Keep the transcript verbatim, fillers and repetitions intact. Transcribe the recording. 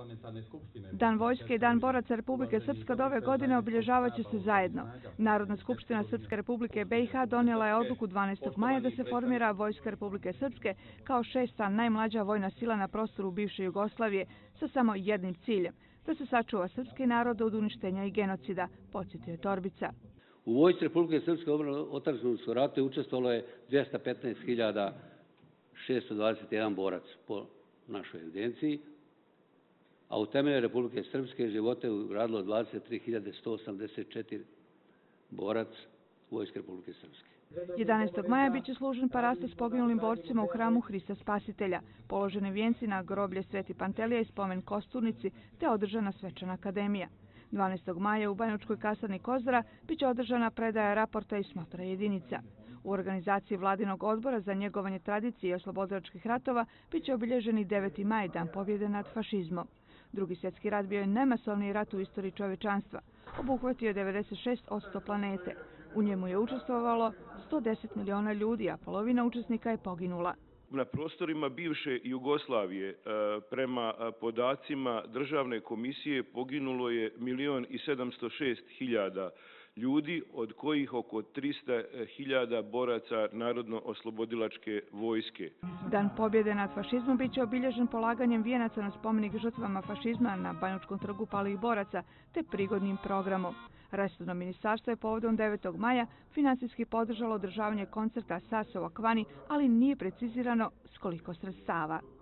Dan vojske i Dan boraca Republike Srpske od ove godine obilježavat će se zajedno. Narodna skupština Srpske Republike B i H donijela je odluku dvanaestog maja da se formira Vojska Republike Srpske kao šesta najmlađa vojna sila na prostoru bivše Jugoslavije sa samo jednim ciljem, da se sačuva srpski narod od uništenja i genocida, podsjetio je Torbica. U Vojsci Republike Srpske u otadžbinačkom ratu je učestvovalo je dvjesto petnaest hiljada šesto dvadeset jedan borac po našoj evidenciji, a u temelje Republike Srpske živote je ugradilo dvadeset tri hiljade sto osamdeset četiri borac Vojske Republike Srpske. jedanaestog maja biće služen parasta s poginulim borcima u hramu Hrista Spasitelja, položeni vijenci na groblje Sveti Pantelija i spomen Kosturnici, te održana svečana akademija. dvanaestog maja u Banjalučkoj kasarni Kozara biće održana predaja raporta i smotra jedinica. U organizaciji Vladinog odbora za njegovanje tradicije i oslobodilačkih ratova biće obilježeni deveti maj, dan pobjede nad fašizmom. Drugi svjetski rat bio je najmasovniji rat u istoriji čovječanstva. Obuhvatio je devedeset šest posto planete. U njemu je učestvovalo sto deset miliona ljudi, a polovina učesnika je poginula. Na prostorima bivše Jugoslavije prema podacima Državne komisije poginulo je milion i sedamsto šest hiljada ljudi, od kojih oko trista hiljada boraca Narodno-oslobodilačke vojske. Dan pobjede nad fašizmom biće obilježen polaganjem vijenaca na spomenik žrtvama fašizma na Banjalučkom trgu palih boraca te prigodnim programom. Resorno ministarstvo je povodom devetog maja financijski podržalo održavanje koncerta Sasa u Akvani, ali nije precizirano s koliko sredstava.